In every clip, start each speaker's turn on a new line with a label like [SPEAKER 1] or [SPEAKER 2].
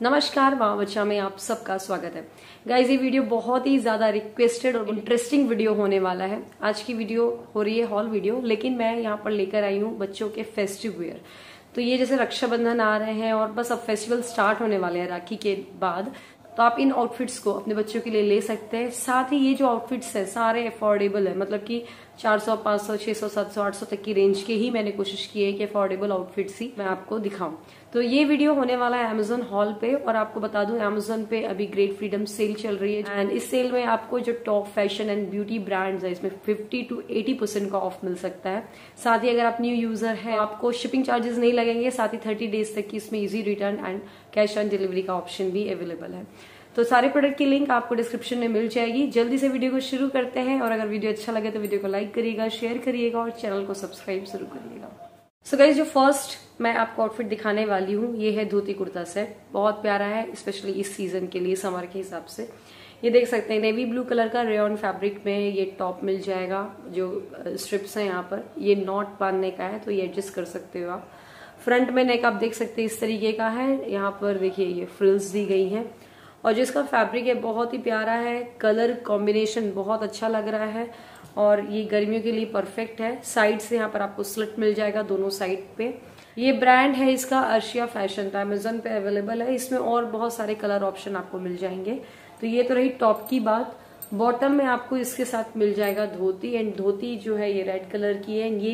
[SPEAKER 1] नमस्कार, माँ बच्चा में आप सबका स्वागत है। गाइज, ये वीडियो बहुत ही ज्यादा रिक्वेस्टेड और इंटरेस्टिंग वीडियो होने वाला है। आज की वीडियो हो रही है हॉल वीडियो, लेकिन मैं यहाँ पर लेकर आई हूँ बच्चों के फेस्टिव वेयर। तो ये जैसे रक्षाबंधन आ रहे हैं और बस अब फेस्टिवल स्टार्ट होने वाले हैं राखी के बाद, तो आप इन आउटफिट्स को अपने बच्चों के लिए ले सकते हैं। साथ ही ये जो आउटफिट्स है सारे अफोर्डेबल है, मतलब कि 400, 500, 600, 700, 800 तक की रेंज के ही मैंने कोशिश की है कि अफोर्डेबल आउटफिट्स ही मैं आपको दिखाऊं। तो ये वीडियो होने वाला है अमेजोन हॉल पे, और आपको बता दूं अमेजोन पे अभी ग्रेट फ्रीडम सेल चल रही है एंड इस सेल में आपको जो top fashion and beauty brands है इसमें 50 to 80% का ऑफ मिल सकता है। साथ ही अगर आप न्यू यूजर है आपको शिपिंग चार्जेस नहीं लगेंगे। साथ ही 30 डेज तक की इसमें easy return and cash on delivery का ऑप्शन भी अवेलेबल है। तो सारे प्रोडक्ट की लिंक आपको डिस्क्रिप्शन में मिल जाएगी। जल्दी से वीडियो को शुरू करते हैं, और अगर वीडियो अच्छा लगे तो वीडियो को लाइक करिएगा, शेयर करिएगा और चैनल को सब्सक्राइब जरूर करिएगा। सो गाइस, जो फर्स्ट मैं आपको आउटफिट दिखाने वाली हूँ ये है धोती कुर्ता सेट। बहुत प्यारा है, स्पेशली इस सीजन के लिए, समर के हिसाब से। ये देख सकते हैं नेवी ब्लू कलर का रेयन फैब्रिक में ये टॉप मिल जाएगा। जो स्ट्रिप्स है यहाँ पर ये नॉट बांधने का है, तो ये एडजस्ट कर सकते हो आप। फ्रंट में नेक आप देख सकते हैं इस तरीके का है। यहाँ पर देखिए ये फ्रिल्स दी गई है, और जो इसका फैब्रिक है बहुत ही प्यारा है। कलर कॉम्बिनेशन बहुत अच्छा लग रहा है और ये गर्मियों के लिए परफेक्ट है। साइड से यहाँ पर आपको स्लिट मिल जाएगा दोनों साइड पे। ये ब्रांड है इसका अर्शिया फैशन, तो अमेजोन पे अवेलेबल है। इसमें और बहुत सारे कलर ऑप्शन आपको मिल जाएंगे। तो ये तो रही टॉप की बात। बॉटम में आपको इसके साथ मिल जाएगा धोती, एंड धोती जो है ये रेड कलर की है। ये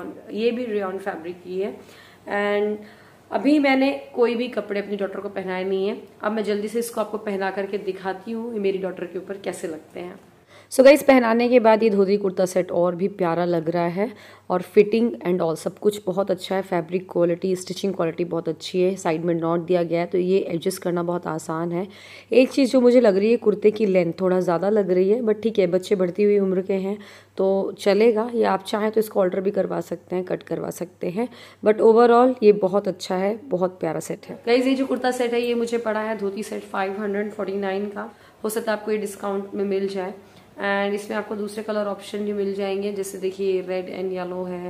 [SPEAKER 1] भी रेयन फैब्रिक की है। एंड अभी मैंने कोई भी कपड़े अपनी डॉटर को पहनाए नहीं है। अब मैं जल्दी से इसको आपको पहना करके दिखाती हूँ मेरी डॉटर के ऊपर कैसे लगते हैं। सो गाइस, पहनाने के बाद ये धोती कुर्ता सेट और भी प्यारा लग रहा है, और फिटिंग एंड ऑल सब कुछ बहुत अच्छा है। फैब्रिक क्वालिटी, स्टिचिंग क्वालिटी बहुत अच्छी है। साइड में नॉट दिया गया है, तो ये एडजस्ट करना बहुत आसान है। एक चीज़ जो मुझे लग रही है, कुर्ते की लेंथ थोड़ा ज़्यादा लग रही है, बट ठीक है, बच्चे बढ़ती हुई उम्र के हैं तो चलेगा। या आप चाहें तो इसको ऑल्टर भी करवा सकते हैं, कट करवा सकते हैं, बट ओवरऑल ये बहुत अच्छा है, बहुत प्यारा सेट है। गाइस, ये जो कुर्ता सेट है ये मुझे पड़ा है धोती सेट 549 का। हो सकता है आपको ये डिस्काउंट में मिल जाए। एंड इसमें आपको दूसरे कलर ऑप्शन भी मिल जाएंगे, जैसे देखिए रेड एंड येलो है,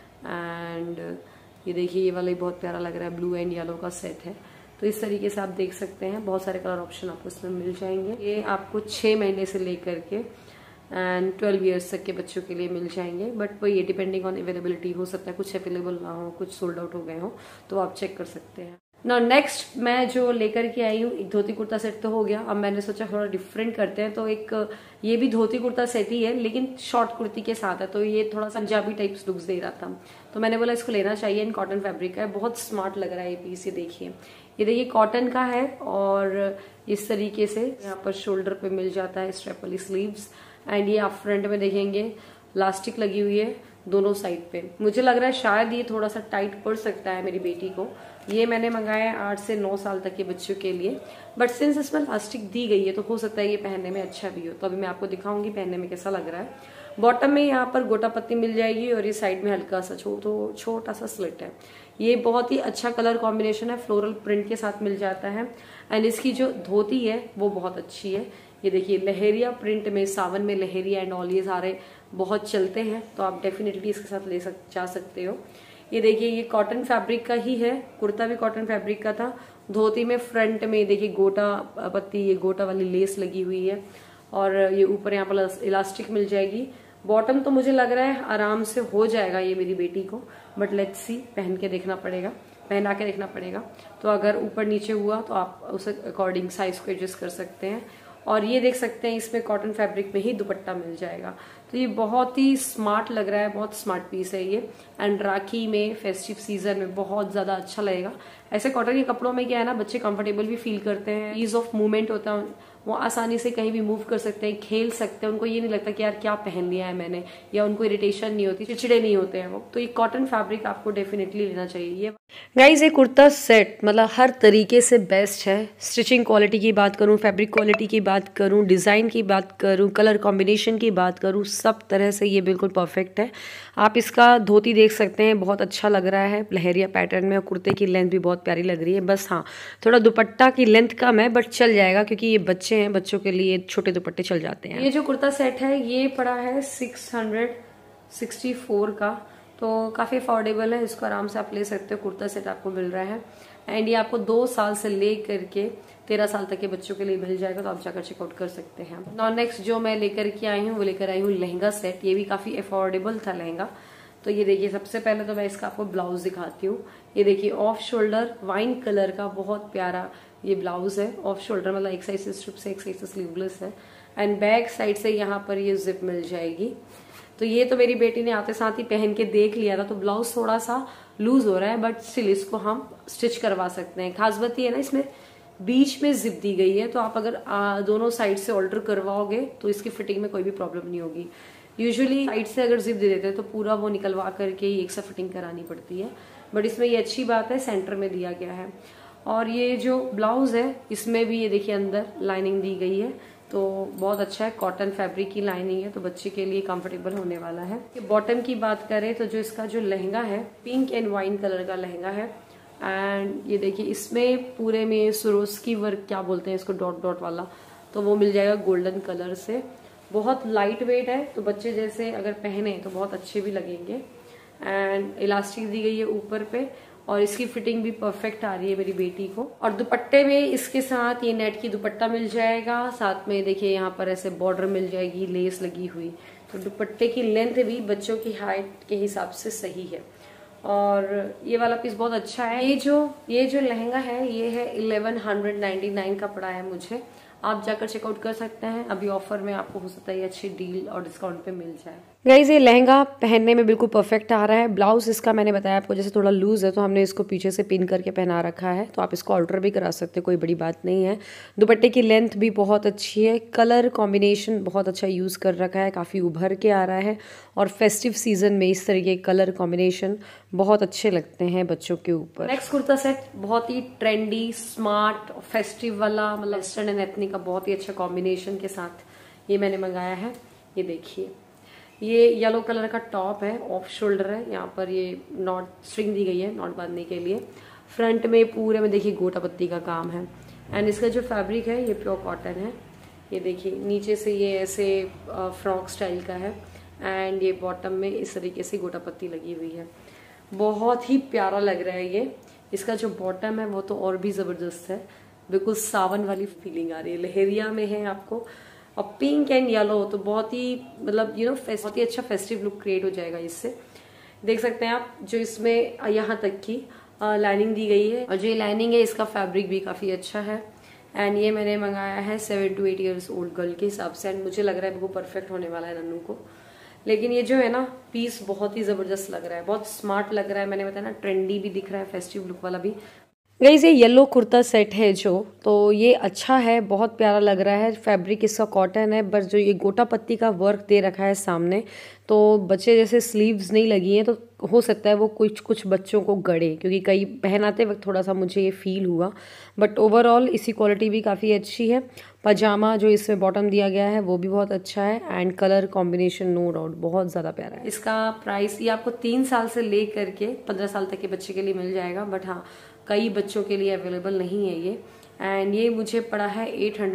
[SPEAKER 1] एंड ये देखिए ये वाला ही बहुत प्यारा लग रहा है, ब्लू एंड येलो का सेट है। तो इस तरीके से आप देख सकते हैं, बहुत सारे कलर ऑप्शन आपको इसमें मिल जाएंगे। ये आपको 6 महीने से लेकर के एंड 12 ईयर्स तक के बच्चों के लिए मिल जाएंगे। बट वो ये डिपेंडिंग ऑन अवेलेबिलिटी, हो सकता है कुछ अवेलेबल ना हो, कुछ सोल्ड आउट हो गए हो, तो आप चेक कर सकते हैं ना। नेक्स्ट मैं जो लेकर के आई हूँ, एक धोती कुर्ता सेट तो हो गया। अब मैंने सोचा थोड़ा डिफरेंट करते हैं, तो एक ये भी धोती कुर्ता सेट ही है, लेकिन शॉर्ट कुर्ती के साथ है। तो ये थोड़ा सा पंजाबी टाइप्स लुक्स दे रहा था, तो मैंने बोला इसको लेना चाहिए। इन कॉटन फैब्रिक का है, बहुत स्मार्ट लग रहा है ये पीस। ये देखिए कॉटन का है, और इस तरीके से यहाँ पर शोल्डर पे मिल जाता है स्ट्रेप वाली स्लीव्स। एंड ये आप फ्रंट में देखेंगे इलास्टिक लगी हुई है दोनों साइड पे। मुझे लग रहा है शायद ये थोड़ा सा टाइट पड़ सकता है मेरी बेटी को। ये मैंने मंगाया है 8 से 9 साल तक के बच्चों के लिए, बट सिंस इसमें इलास्टिक दी गई है तो हो सकता है ये पहनने में अच्छा भी हो। तो अभी मैं आपको दिखाऊंगी पहनने में कैसा लग रहा है। बॉटम में यहाँ पर गोटा पत्ती मिल जाएगी, और ये साइड में हल्का सा छोटा सा स्लिट है। ये बहुत ही अच्छा कलर कॉम्बिनेशन है, फ्लोरल प्रिंट के साथ मिल जाता है। एंड इसकी जो धोती है वो बहुत अच्छी है। ये देखिए लहरिया प्रिंट में, सावन में लहरिया एंड ऑल, ये सारे बहुत चलते हैं, तो आप डेफिनेटली इसके साथ जा सकते हो। ये देखिए ये कॉटन फैब्रिक का ही है, कुर्ता भी कॉटन फैब्रिक का था। धोती में फ्रंट में देखिए गोटा पत्ती, ये गोटा वाली लेस लगी हुई है, और ये ऊपर यहाँ पर इलास्टिक मिल जाएगी। बॉटम तो मुझे लग रहा है आराम से हो जाएगा ये मेरी बेटी को, बट लेट्स सी, पहना के देखना पड़ेगा। तो अगर ऊपर नीचे हुआ तो आप उस अकॉर्डिंग साइज को एडजस्ट कर सकते हैं। और ये देख सकते हैं इसमें कॉटन फैब्रिक में ही दुपट्टा मिल जाएगा। तो ये बहुत ही स्मार्ट लग रहा है, बहुत स्मार्ट पीस है ये। एंड राखी में, फेस्टिव सीजन में बहुत ज्यादा अच्छा लगेगा। ऐसे कॉटन के कपड़ों में क्या है ना, बच्चे कंफर्टेबल भी फील करते हैं, ईज ऑफ मूवमेंट होता है, वो आसानी से कहीं भी मूव कर सकते हैं, खेल सकते हैं। उनको ये नहीं लगता कि यार क्या पहन लिया है मैंने, या उनको इरिटेशन नहीं होती, चिड़चिड़े नहीं होते हैं वो। तो ये कॉटन फैब्रिक आपको डेफिनेटली लेना चाहिए। ये गाइज, ये कुर्ता सेट मतलब हर तरीके से बेस्ट है। स्टिचिंग क्वालिटी की बात करूं, फैब्रिक क्वालिटी की बात करूं, डिज़ाइन की बात करूं, कलर कॉम्बिनेशन की बात करूं, सब तरह से ये बिल्कुल परफेक्ट है। आप इसका धोती देख सकते हैं, बहुत अच्छा लग रहा है लहरिया पैटर्न में, और कुर्ते की लेंथ भी बहुत प्यारी लग रही है। बस हाँ, थोड़ा दुपट्टा की लेंथ कम है, बट चल जाएगा क्योंकि ये बच्चे हैं, बच्चों के लिए छोटे दुपट्टे चल जाते हैं। ये जो कुर्ता सेट है ये पड़ा है 664 का, तो काफी अफोर्डेबल है। इसको आराम से आप ले सकते हो। कुर्ता सेट आपको मिल रहा है एंड ये आपको 2 साल से ले करके 13 साल तक के बच्चों के लिए मिल जाएगा, तो आप जाकर चेकआउट कर सकते हैं। नाउ नेक्स्ट जो मैं लेकर के आई हूँ वो लेकर आई हूँ लहंगा सेट। ये भी काफी अफोर्डेबल था लहंगा। तो ये देखिए, सबसे पहले तो मैं इसका आपको ब्लाउज दिखाती हूँ। ये देखिए ऑफ शोल्डर वाइन कलर का बहुत प्यारा ये ब्लाउज है। ऑफ शोल्डर मतलब एक साइड से स्ट्रिप से एक साइड से स्लीवलेस है, एंड बैक साइड से यहाँ पर ये जिप मिल जाएगी। तो ये तो मेरी बेटी ने आते साथ ही पहन के देख लिया था, तो ब्लाउज थोड़ा सा लूज हो रहा है, बट स्टिल इसको हम स्टिच करवा सकते हैं। खास बात ये है ना, इसमें बीच में जिप दी गई है, तो आप अगर दोनों साइड से ऑल्टर करवाओगे तो इसकी फिटिंग में कोई भी प्रॉब्लम नहीं होगी। यूजुअली साइड से अगर जिप दे देते हैं तो पूरा वो निकलवा करके ही एक साथ फिटिंग करानी पड़ती है, बट इसमें ये अच्छी बात है सेंटर में दिया गया है। और ये जो ब्लाउज है इसमें भी ये देखिए अंदर लाइनिंग दी गई है, तो बहुत अच्छा है। कॉटन फैब्रिक की लाइनिंग है, तो बच्चे के लिए कंफर्टेबल होने वाला है। बॉटम की बात करें तो जो इसका जो लहंगा है पिंक एंड वाइन कलर का लहंगा है, एंड ये देखिए इसमें पूरे में सुरोस्की वर्क क्या बोलते हैं इसको, डॉट डॉट वाला, तो वो मिल जाएगा गोल्डन कलर से। बहुत लाइट वेट है, तो बच्चे जैसे अगर पहने तो बहुत अच्छे भी लगेंगे। एंड इलास्टिक दी गई है ऊपर पे, और इसकी फिटिंग भी परफेक्ट आ रही है मेरी बेटी को। और दुपट्टे में इसके साथ ये नेट की दुपट्टा मिल जाएगा, साथ में देखिए यहाँ पर ऐसे बॉर्डर मिल जाएगी लेस लगी हुई। तो दुपट्टे की लेंथ भी बच्चों की हाइट के हिसाब से सही है, और ये वाला पीस बहुत अच्छा है। ये जो लहंगा है ये है 1199 का पड़ा है मुझे। आप जाकर चेकआउट कर सकते हैं, अभी ऑफर में आपको हो सकता है ये अच्छी डील और डिस्काउंट पे मिल जाए। गाइज ये लहंगा पहनने में बिल्कुल परफेक्ट आ रहा है। ब्लाउज इसका मैंने बताया आपको जैसे थोड़ा लूज है, तो हमने इसको पीछे से पिन करके पहना रखा है, तो आप इसको ऑल्टर भी करा सकते हैं, कोई बड़ी बात नहीं है। दुपट्टे की लेंथ भी बहुत अच्छी है, कलर कॉम्बिनेशन बहुत अच्छा यूज कर रखा है, काफी उभर के आ रहा है, और फेस्टिव सीजन में इस तरीके के कलर कॉम्बिनेशन बहुत अच्छे लगते हैं बच्चों के ऊपर। नेक्स्ट कुर्ता सेट बहुत ही ट्रेंडी स्मार्ट फेस्टिव वाला, मतलब वेस्टर्न एंड एथनिक का बहुत ही अच्छा कॉम्बिनेशन के साथ ये मैंने मंगाया है। ये देखिए ये येलो कलर का टॉप है, ऑफ शोल्डर है, यहाँ पर ये नॉट स्ट्रिंग दी गई है नॉट बांधने के लिए। फ्रंट में पूरे में देखिए गोटा पत्ती का काम है, एंड इसका जो फैब्रिक है ये प्योर कॉटन है। ये देखिए नीचे से ये ऐसे फ्रॉक स्टाइल का है, एंड ये बॉटम में इस तरीके से गोटा पत्ती लगी हुई है, बहुत ही प्यारा लग रहा है ये। इसका जो बॉटम है वो तो और भी जबरदस्त है, बिल्कुल सावन वाली फीलिंग आ रही है, लहरिया में है आपको, और पिंक एंड येलो, तो बहुत ही मतलब बहुत ही अच्छा फेस्टिव लुक क्रिएट हो जाएगा इससे। देख सकते हैं आप जो इसमें यहाँ तक की लाइनिंग दी गई है, और जो ये लाइनिंग है इसका फैब्रिक भी काफी अच्छा है। एंड ये मैंने मंगाया है 7 to 8 ईयर्स ओल्ड गर्ल के हिसाब से, एंड मुझे लग रहा है बिल्कुल परफेक्ट होने वाला है नन्नू को। लेकिन ये जो है ना पीस बहुत ही जबरदस्त लग रहा है, बहुत स्मार्ट लग रहा है, मैंने बताया ना ट्रेंडी भी दिख रहा है, फेस्टिव लुक वाला भी। गाइस ये येलो कुर्ता सेट है जो, तो ये अच्छा है, बहुत प्यारा लग रहा है। फैब्रिक इसका कॉटन है, बस जो ये गोटा पत्ती का वर्क दे रखा है सामने, तो बच्चे जैसे स्लीव्स नहीं लगी हैं, तो हो सकता है वो कुछ बच्चों को गड़े, क्योंकि कई पहनाते वक्त थोड़ा सा मुझे ये फील हुआ, बट ओवरऑल इसकी क्वालिटी भी काफ़ी अच्छी है। पजामा जो इसमें बॉटम दिया गया है वो भी बहुत अच्छा है, and colour combination no doubt बहुत ज़्यादा प्यारा है। इसका प्राइस ये आपको 3 साल से ले करके 15 साल तक के बच्चे के लिए मिल जाएगा, बट हाँ कई बच्चों के लिए अवेलेबल नहीं है ये। एंड ये मुझे पड़ा है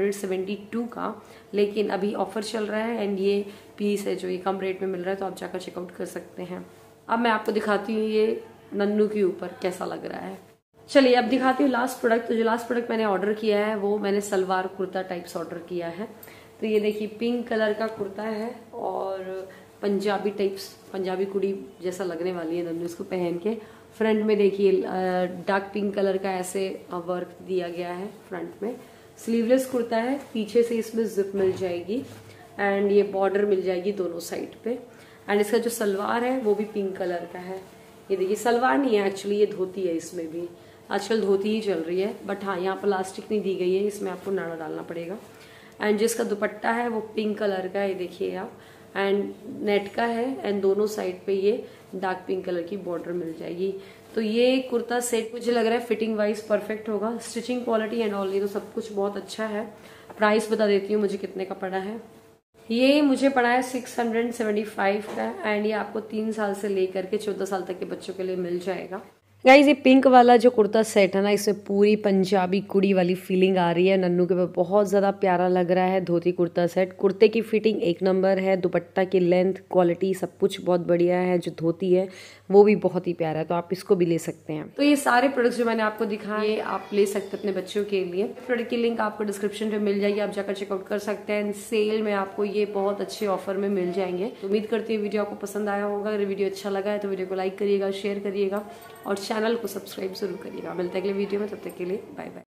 [SPEAKER 1] 872 का, लेकिन अभी ऑफर चल रहा है, एंड ये पीस है जो ये कम रेट में मिल रहा है, तो आप जाकर चेकआउट कर सकते हैं। अब मैं आपको दिखाती हूँ ये नन्नू के ऊपर कैसा लग रहा है। चलिए अब दिखाती हूँ लास्ट प्रोडक्ट। तो जो लास्ट प्रोडक्ट मैंने ऑर्डर किया है वो मैंने सलवार कुर्ता टाइप्स ऑर्डर किया है। तो ये देखिए पिंक कलर का कुर्ता है, और पंजाबी टाइप्स, पंजाबी कुड़ी जैसा लगने वाली है नन्नू इसको पहन के। फ्रंट में देखिए डार्क पिंक कलर का ऐसे वर्क दिया गया है फ्रंट में। स्लीवलेस कुर्ता है, पीछे से इसमें जिप मिल जाएगी, एंड ये बॉर्डर मिल जाएगी दोनों साइड पे। एंड इसका जो सलवार है वो भी पिंक कलर का है। ये देखिए सलवार नहीं है एक्चुअली, ये धोती है, इसमें भी आजकल धोती ही चल रही है, बट हाँ यहाँ प्लास्टिक नहीं दी गई है, इसमें आपको नाड़ा डालना पड़ेगा। एंड जिसका दुपट्टा है वो पिंक कलर का है, ये देखिए आप, एंड नेट का है, एंड दोनों साइड पे ये डार्क पिंक कलर की बॉर्डर मिल जाएगी। तो ये कुर्ता सेट मुझे लग रहा है फिटिंग वाइज परफेक्ट होगा, स्टिचिंग क्वालिटी एंड ऑल ये तो सब कुछ बहुत अच्छा है। प्राइस बता देती हूँ मुझे कितने का पड़ा है। ये मुझे पड़ा है 675 का, एंड ये आपको 3 साल से लेकर के 14 साल तक के बच्चों के लिए मिल जाएगा। गाइज ये पिंक वाला जो कुर्ता सेट है ना, इसमें पूरी पंजाबी कुड़ी वाली फीलिंग आ रही है। नन्नू के ऊपर बहुत ज़्यादा प्यारा लग रहा है धोती कुर्ता सेट। कुर्ते की फिटिंग एक नंबर है, दुपट्टा की लेंथ, क्वालिटी सब कुछ बहुत बढ़िया है। जो धोती है वो भी बहुत ही प्यारा है, तो आप इसको भी ले सकते हैं। तो ये सारे प्रोडक्ट्स जो मैंने आपको दिखाए आप ले सकते हैं अपने बच्चों के लिए। प्रोडक्ट की लिंक आपको डिस्क्रिप्शन में मिल जाएगी, आप जाकर चेकआउट कर सकते हैं। सेल में आपको ये बहुत अच्छे ऑफर में मिल जाएंगे। तो उम्मीद करती हूँ वीडियो आपको पसंद आया होगा। अगर वीडियो अच्छा लगा है तो वीडियो को लाइक करिएगा, शेयर करिएगा और चैनल को सब्सक्राइब जरूर करिएगा। मिलते हैं अगले वीडियो में, तब तक के लिए बाय बाय।